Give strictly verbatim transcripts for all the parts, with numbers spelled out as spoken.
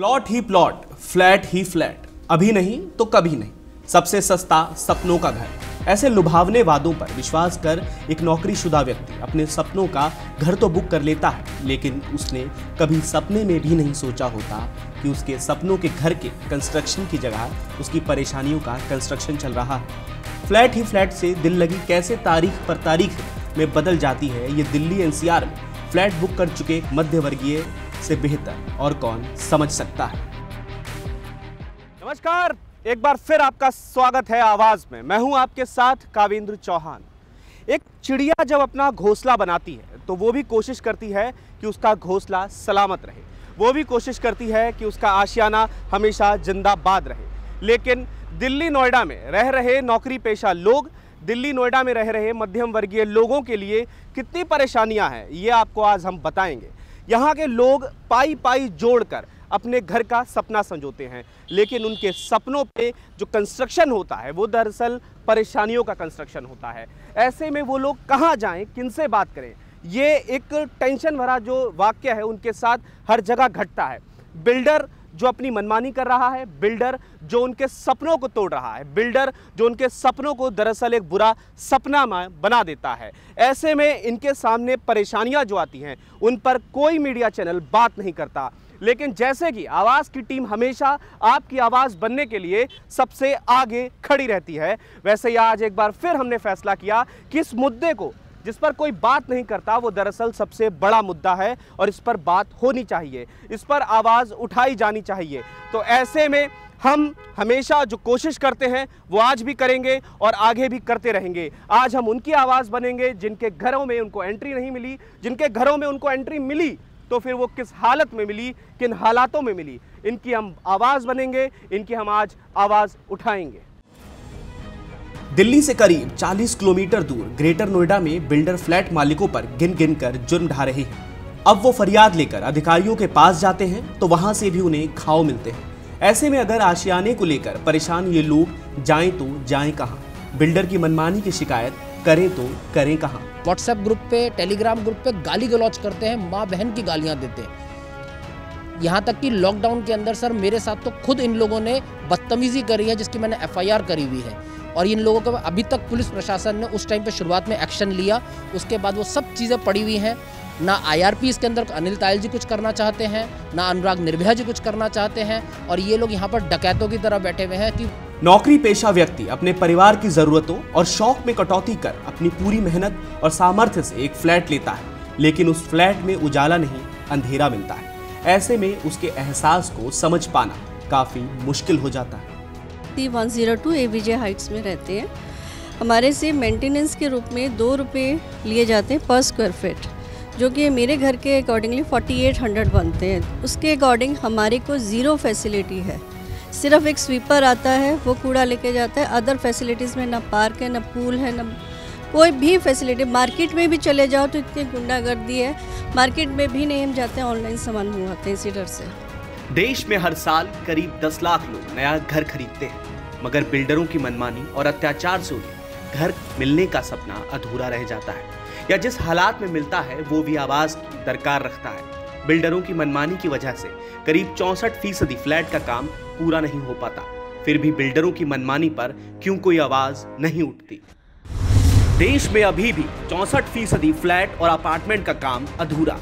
Plot ही plot, flat ही flat, अभी नहीं तो कभी नहीं, सबसे सस्ता सपनों का घर। ऐसे लुभावने वादों पर विश्वास कर एक नौकरीशुदा व्यक्ति अपने सपनों का घर तो बुक कर लेता है, लेकिन उसने कभी सपने में भी नहीं सोचा होता कि उसके सपनों के घर के कंस्ट्रक्शन की जगह उसकी परेशानियों का कंस्ट्रक्शन चल रहा है। फ्लैट ही फ्लैट से दिल लगी कैसे तारीख पर तारीख में बदल जाती है, ये दिल्ली एनसीआर में फ्लैट बुक कर चुके मध्य वर्गीय से बेहतर और कौन समझ सकता है। नमस्कार, एक बार फिर आपका स्वागत है आवाज में। मैं हूं आपके साथ कावेंद्र चौहान। एक चिड़िया जब अपना घोंसला बनाती है तो वो भी कोशिश करती है कि उसका घोंसला सलामत रहे, वो भी कोशिश करती है कि उसका आशियाना हमेशा जिंदाबाद रहे। लेकिन दिल्ली नोएडा में रह रहे नौकरी पेशा लोग, दिल्ली नोएडा में रह रहे मध्यम वर्गीय लोगों के लिए कितनी परेशानियां हैं, ये आपको आज हम बताएंगे। यहाँ के लोग पाई पाई जोड़कर अपने घर का सपना संजोते हैं, लेकिन उनके सपनों पे जो कंस्ट्रक्शन होता है वो दरअसल परेशानियों का कंस्ट्रक्शन होता है। ऐसे में वो लोग कहाँ जाएं, किनसे बात करें, ये एक टेंशन भरा जो वाक्य है उनके साथ हर जगह घटता है। बिल्डर जो अपनी मनमानी कर रहा है, बिल्डर जो उनके सपनों को तोड़ रहा है, बिल्डर जो उनके सपनों को दरअसल एक बुरा सपना बना देता है। ऐसे में इनके सामने परेशानियां जो आती हैं उन पर कोई मीडिया चैनल बात नहीं करता, लेकिन जैसे कि आवाज़ की टीम हमेशा आपकी आवाज़ बनने के लिए सबसे आगे खड़ी रहती है, वैसे ही आज एक बार फिर हमने फैसला किया कि इस मुद्दे को जिस पर कोई बात नहीं करता वो दरअसल सबसे बड़ा मुद्दा है और इस पर बात होनी चाहिए, इस पर आवाज़ उठाई जानी चाहिए। तो ऐसे में हम हमेशा जो कोशिश करते हैं वो आज भी करेंगे और आगे भी करते रहेंगे। आज हम उनकी आवाज़ बनेंगे जिनके घरों में उनको एंट्री नहीं मिली, जिनके घरों में उनको एंट्री मिली तो फिर वो किस हालत में मिली, किन हालातों में मिली, इनकी हम आवाज़ बनेंगे, इनकी हम आज आवाज़ उठाएंगे। दिल्ली से करीब चालीस किलोमीटर दूर ग्रेटर नोएडा में बिल्डर फ्लैट मालिकों पर गिन गिन कर जुर्म ढा रहे हैं। अब वो फरियाद लेकर अधिकारियों के पास जाते हैं तो वहां से भी उन्हें खाओ मिलते हैं। ऐसे में अगर आशियाने को लेकर परेशान ये लोग जाएं तो जाएं कहां? बिल्डर की मनमानी की शिकायत करें तो करें कहां? व्हाट्सएप ग्रुप पे, टेलीग्राम ग्रुप पे गाली गलौज करते हैं, माँ बहन की गालियां देते हैं। यहाँ तक कि लॉकडाउन के अंदर सर मेरे साथ तो खुद इन लोगों ने बदतमीजी करी है, जिसकी मैंने एफ आई आर करी हुई है। और इन लोगों को अभी तक पुलिस प्रशासन ने उस टाइम पे शुरुआत में एक्शन लिया, उसके बाद वो सब चीज़ें पड़ी हुई हैं। ना आई आर पी इसके अंदर अनिल तायल जी कुछ करना चाहते हैं, ना अनुराग निर्भया जी कुछ करना चाहते हैं, और ये लोग यहाँ पर डकैतों की तरह बैठे हुए हैं कि नौकरी पेशा व्यक्ति अपने परिवार की जरूरतों और शौक में कटौती कर अपनी पूरी मेहनत और सामर्थ्य से एक फ्लैट लेता है, लेकिन उस फ्लैट में उजाला नहीं अंधेरा मिलता है। ऐसे में उसके एहसास को समझ पाना काफी मुश्किल हो जाता है। One zero two A V J heights में रहते हैं। हमारे से मेंटेनेंस के रूप में दो रुपये लिए जाते हैं पर स्क्वायर फीट, जो कि मेरे घर के अकॉर्डिंगली फोर्टी एट हंड्रेड बनते हैं। उसके अकॉर्डिंग हमारे को ज़ीरो फैसिलिटी है, सिर्फ एक स्वीपर आता है, वो कूड़ा लेके जाता है। अदर फैसिलिटीज़ में ना पार्क है, ना पूल है, ना कोई भी फैसिलिटी। मार्केट में भी चले जाओ तो इतनी गुंडागर्दी है, मार्केट में भी नहीं हम जाते हैं, ऑनलाइन सामान मंगवाते हैं इसी डर से। देश में हर साल करीब दस लाख लोग नया घर खरीदते हैं, मगर बिल्डरों की मनमानी और अत्याचार से उन्हें घर मिलने का सपना अधूरा रह जाता है, या जिस हालात में मिलता है वो भी आवाज दरकार रखता है। बिल्डरों की मनमानी की वजह से करीब चौसठ फीसदी फ्लैट का काम पूरा नहीं हो पाता। फिर भी बिल्डरों की मनमानी पर क्यों कोई आवाज नहीं उठती? देश में अभी भी चौसठ फीसदी फ्लैट और अपार्टमेंट का काम अधूरा।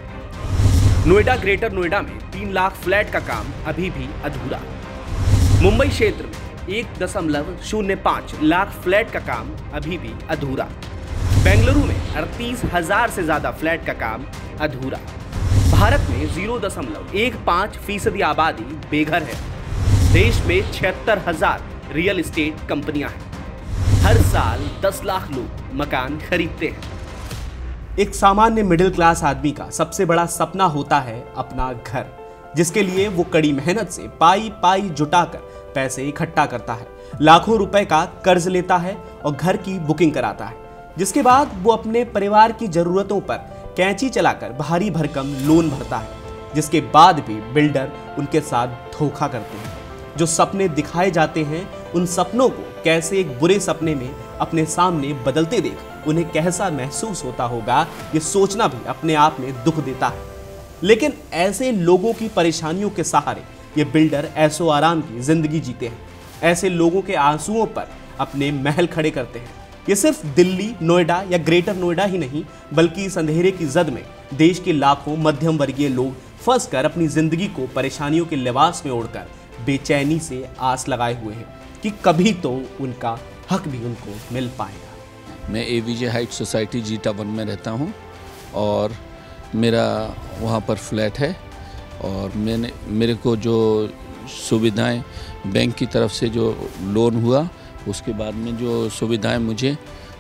नोएडा, ग्रेटर नोएडा में तीन लाख फ्लैट का काम अभी भी अधूरा। मुंबई क्षेत्र में एक दशमलव शून्य पाँच लाख फ्लैट का काम अभी भी अधूरा। बेंगलुरु में अड़तीस हजार से ज्यादा फ्लैट का काम अधूरा। भारत में जीरो दशमलव एक पाँच फीसदी आबादी बेघर है। देश में छिहत्तर हजार रियल एस्टेट कंपनियां हैं। हर साल दस लाख लोग मकान खरीदते हैं। एक सामान्य मिडिल क्लास आदमी का सबसे बड़ा सपना होता है अपना घर, जिसके लिए वो कड़ी मेहनत से पाई पाई जुटाकर पैसे इकट्ठा करता है, लाखों रुपए का कर्ज लेता है और घर की बुकिंग कराता है, जिसके बाद वो अपने परिवार की जरूरतों पर कैंची चलाकर भारी भरकम लोन भरता है, जिसके बाद भी बिल्डर उनके साथ धोखा करते हैं। जो सपने दिखाए जाते हैं उन सपनों को कैसे एक बुरे सपने में अपने सामने बदलते देख उन्हें कैसा महसूस होता होगा, ये सोचना भी अपने आप में दुख देता है। लेकिन ऐसे लोगों की परेशानियों के सहारे ये बिल्डर ऐसो आराम की जिंदगी जीते हैं। ऐसे लोगों के आंसुओं पर अपने महल खड़े करते हैं। ये सिर्फ दिल्ली, नोएडा या ग्रेटर नोएडा ही नहीं, बल्कि इस अंधेरे की जद में देश के लाखों मध्यम वर्गीय लोग फंस कर अपनी जिंदगी को परेशानियों के लिबास में ओढ़कर बेचैनी से आस लगाए हुए हैं कि कभी तो उनका हक भी उनको मिल पाएगा। मैं AVJ height society zeta one में रहता हूँ और मेरा वहाँ पर फ्लैट है और मैंने मेरे को जो सुविधाएं बैंक की तरफ से जो लोन हुआ उसके बाद में जो सुविधाएं मुझे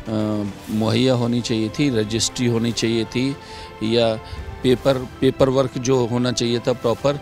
मुहैया होनी चाहिए थी, रजिस्ट्री होनी चाहिए थी या पेपर पेपर वर्क जो होना चाहिए था प्रॉपर,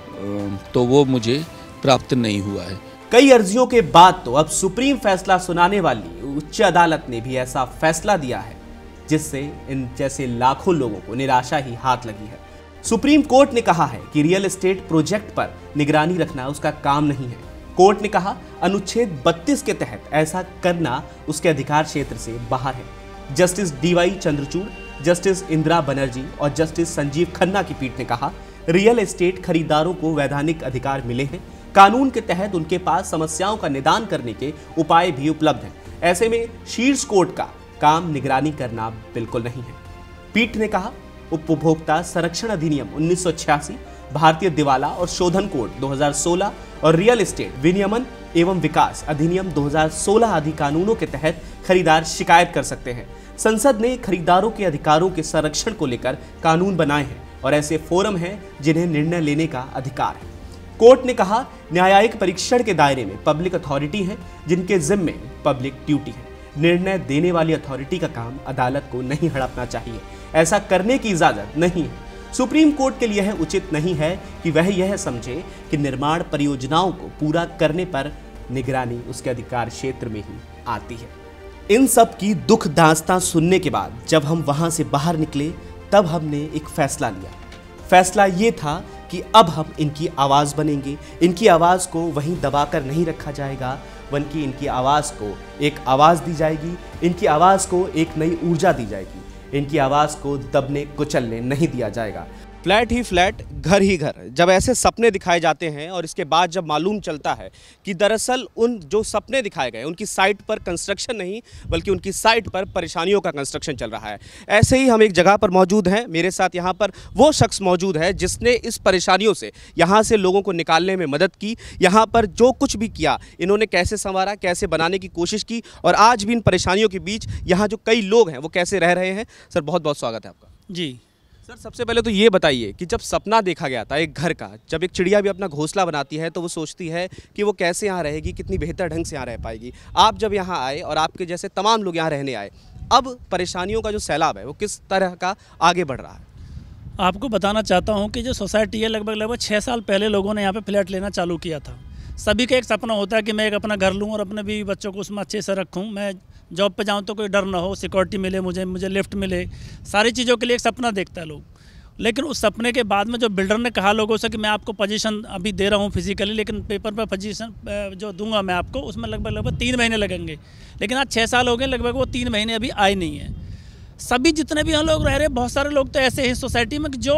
तो वो मुझे प्राप्त नहीं हुआ है। कई अर्जियों के बाद तो अब सुप्रीम फैसला सुनाने वाली उच्च अदालत ने भी ऐसा फैसला दिया है जिससे इन जैसे लाखों लोगों को निराशा ही हाथ लगी है। सुप्रीम कोर्ट ने कहा है कि रियल एस्टेट प्रोजेक्ट पर निगरानी रखना उसका काम नहीं है। कोर्ट ने कहा अनुच्छेद बत्तीस के तहत ऐसा करना उसके अधिकार क्षेत्र से बाहर है। Justice DY Chandrachud, justice Indira Banerjee और जस्टिस संजीव खन्ना की पीठ ने कहा रियल एस्टेट खरीदारों को वैधानिक अधिकार मिले हैं। कानून के तहत उनके पास समस्याओं का निदान करने के उपाय भी उपलब्ध हैं। ऐसे में शीर्ष कोर्ट का काम निगरानी करना बिल्कुल नहीं है। पीठ ने कहा उपभोक्ता संरक्षण अधिनियम उन्नीस सौ छियासी, भारतीय दिवाला और शोधन कोड दो हज़ार सोलह और रियल एस्टेट विनियमन एवं विकास अधिनियम दो हज़ार सोलह आदि कानूनों के तहत खरीदार शिकायत कर सकते हैं। संसद ने खरीदारों के अधिकारों के संरक्षण को लेकर कानून बनाए हैं और ऐसे फोरम हैं जिन्हें निर्णय लेने का अधिकार है। कोर्ट ने कहा न्यायिक परीक्षण के दायरे में पब्लिक अथॉरिटी है जिनके जिम्मे पब्लिक ड्यूटी है। निर्णय देने वाली अथॉरिटी का काम अदालत को नहीं हड़पना चाहिए, ऐसा करने की इजाजत नहीं है। सुप्रीम कोर्ट के लिए यह उचित नहीं है कि वह यह समझे कि निर्माण परियोजनाओं को पूरा करने पर निगरानी उसके अधिकार क्षेत्र में ही आती है। इन सब की दुख दास्तां सुनने के बाद जब हम वहां से बाहर निकले तब हमने एक फैसला लिया। फैसला ये था कि अब हम इनकी आवाज़ बनेंगे। इनकी आवाज़ को वहीं दबाकर नहीं रखा जाएगा, बल्कि इनकी आवाज़ को एक आवाज़ दी जाएगी। इनकी आवाज़ को एक नई ऊर्जा दी जाएगी। इनकी आवाज़ को दबने कुचलने नहीं दिया जाएगा। फ्लैट ही फ्लैट, घर ही घर, जब ऐसे सपने दिखाए जाते हैं और इसके बाद जब मालूम चलता है कि दरअसल उन जो सपने दिखाए गए उनकी साइट पर कंस्ट्रक्शन नहीं बल्कि उनकी साइट पर परेशानियों का कंस्ट्रक्शन चल रहा है। ऐसे ही हम एक जगह पर मौजूद हैं। मेरे साथ यहाँ पर वो शख्स मौजूद है जिसने इस परेशानियों से यहाँ से लोगों को निकालने में मदद की। यहाँ पर जो कुछ भी किया इन्होंने कैसे संवारा, कैसे बनाने की कोशिश की और आज भी इन परेशानियों के बीच यहाँ जो कई लोग हैं वो कैसे रह रहे हैं। सर बहुत बहुत स्वागत है आपका। जी सर, सबसे पहले तो ये बताइए कि जब सपना देखा गया था एक घर का, जब एक चिड़िया भी अपना घोंसला बनाती है तो वो सोचती है कि वो कैसे यहाँ रहेगी, कितनी बेहतर ढंग से यहाँ रह पाएगी। आप जब यहाँ आए और आपके जैसे तमाम लोग यहाँ रहने आए, अब परेशानियों का जो सैलाब है वो किस तरह का आगे बढ़ रहा है? आपको बताना चाहता हूँ कि जो सोसाइटी है लगभग लगभग छः साल पहले लोगों ने यहाँ पे फ्लैट लेना चालू किया था। सभी का एक सपना होता है कि मैं एक अपना घर लूँ और अपने बीवी बच्चों को उसमें अच्छे से रखूँ, मैं जॉब पे जाऊँ तो कोई डर ना हो, सिक्योरिटी मिले मुझे मुझे लिफ्ट मिले, सारी चीज़ों के लिए एक सपना देखता है लोग। लेकिन उस सपने के बाद में जो बिल्डर ने कहा लोगों से कि मैं आपको पोजीशन अभी दे रहा हूँ फिजिकली, लेकिन पेपर पर पोजीशन जो दूंगा मैं आपको उसमें लगभग लगभग तीन महीने लगेंगे। लेकिन आज छः साल हो गए, लगभग वो तीन महीने अभी आए नहीं है। सभी जितने भी यहाँ लोग रह रहे हैं, बहुत सारे लोग तो ऐसे हैं सोसाइटी में कि जो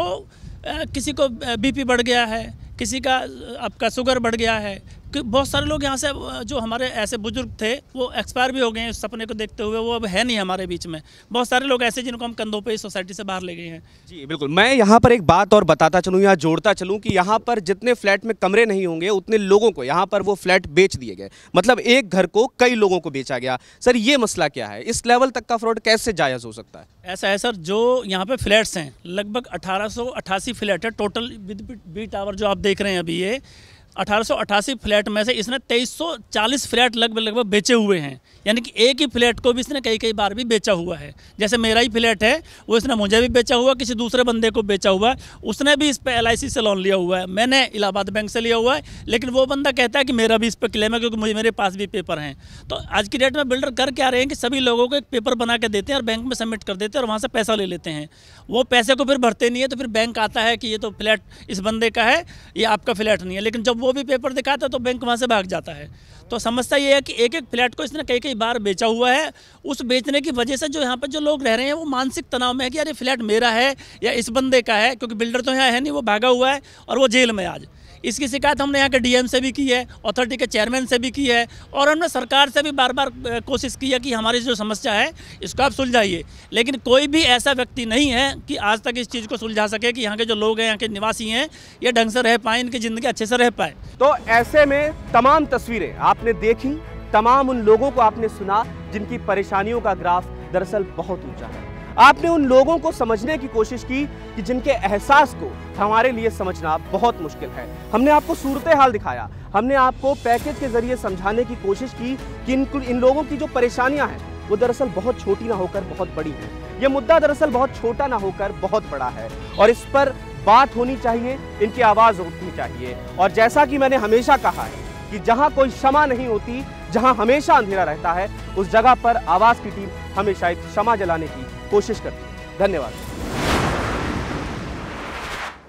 किसी को बीपी बढ़ गया है, किसी का आपका शुगर बढ़ गया है, कि बहुत सारे लोग यहाँ से जो हमारे ऐसे बुजुर्ग थे वो एक्सपायर भी हो गए हैं इस सपने को देखते हुए, वो अब है नहीं हमारे बीच में। बहुत सारे लोग ऐसे जिनको हम कंधों पे इस सोसाइटी से बाहर ले गए हैं। जी बिल्कुल। मैं यहाँ पर एक बात और बताता चलूँ, यहाँ जोड़ता चलूँ कि यहाँ पर जितने फ्लैट में कमरे नहीं होंगे उतने लोगों को यहाँ पर वो फ्लैट बेच दिए गए, मतलब एक घर को कई लोगों को बेचा गया। सर ये मसला क्या है? इस लेवल तक का फ्रॉड कैसे जायज़ हो सकता है? ऐसा है सर, जो यहाँ पे फ्लैट्स हैं लगभग अठारह सौ अट्ठासी फ्लैट है टोटल विद बी टावर जो आप देख रहे हैं अभी, ये अठारह सौ अट्ठासी फ्लैट में से इसने तेईस सौ चालीस फ्लैट लगभग लगभग बेचे हुए हैं। यानी कि एक ही फ्लैट को भी इसने कई कई बार भी बेचा हुआ है। जैसे मेरा ही फ्लैट है वो इसने मुझे भी बेचा हुआ, किसी दूसरे बंदे को बेचा हुआ है, उसने भी इस पर एल आई सी से लोन लिया हुआ है, मैंने इलाहाबाद बैंक से लिया हुआ है, लेकिन वो बंदा कहता है कि मेरा भी इस पर क्लेम है क्योंकि मुझे मेरे पास भी पेपर हैं। तो आज की डेट में बिल्डर कर क्या रहे हैं कि सभी लोगों को एक पेपर बना के देते हैं और बैंक में सबमिट कर देते हैं और वहाँ से पैसा ले लेते हैं। वो पैसे को फिर भरते नहीं है तो फिर बैंक आता है कि ये तो फ्लैट इस बंदे का है, ये आपका फ्लैट नहीं है। लेकिन जब वो भी पेपर दिखाता है तो बैंक वहाँ से भाग जाता है। तो समस्या ये है कि एक एक फ्लैट को इसने कई कई बार बेचा हुआ है। उस बेचने की वजह से जो यहाँ पर जो लोग रह रहे हैं वो मानसिक तनाव में है कि यार ये फ्लैट मेरा है या इस बंदे का है, क्योंकि बिल्डर तो यहाँ है नहीं, वो भागा हुआ है और वो जेल में आज। इसकी शिकायत हमने यहाँ के डीएम से भी की है, अथॉरिटी के चेयरमैन से भी की है, और हमने सरकार से भी बार बार कोशिश की है कि हमारी जो समस्या है इसको आप सुलझाइए। लेकिन कोई भी ऐसा व्यक्ति नहीं है कि आज तक इस चीज़ को सुलझा सके कि यहाँ के जो लोग हैं, यहाँ के निवासी हैं, ये ढंग से रह पाएँ, इनकी ज़िंदगी अच्छे से रह पाए। तो ऐसे में तमाम तस्वीरें आपने देखी, तमाम उन लोगों को आपने सुना जिनकी परेशानियों का ग्राफ दरअसल बहुत ऊंचा है। आपने उन लोगों को समझने की कोशिश की कि जिनके एहसास को हमारे लिए समझना बहुत मुश्किल है। हमने आपको सूरत हाल दिखाया, हमने आपको पैकेज के जरिए समझाने की कोशिश की कि इन इन लोगों की जो परेशानियां हैं वो दरअसल बहुत छोटी ना होकर बहुत बड़ी हैं। ये मुद्दा दरअसल बहुत छोटा ना होकर बहुत बड़ा है और इस पर बात होनी चाहिए, इनकी आवाज़ उठनी चाहिए। और जैसा कि मैंने हमेशा कहा है कि जहां कोई क्षमा नहीं होती, जहां हमेशा अंधेरा रहता है, उस जगह पर आवाज़ की टीम हमेशा एक क्षमा जलाने की कोशिश करती है। धन्यवाद।